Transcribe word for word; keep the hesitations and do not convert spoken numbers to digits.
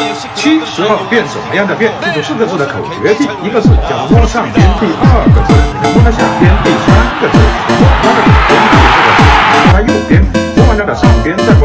七十二变什么样的变？记住四个字的口诀题，一个是讲摸上边，第二个字讲摸下边，第三个字摸它的左边，第四个字摸它右边，摸完那个上边再。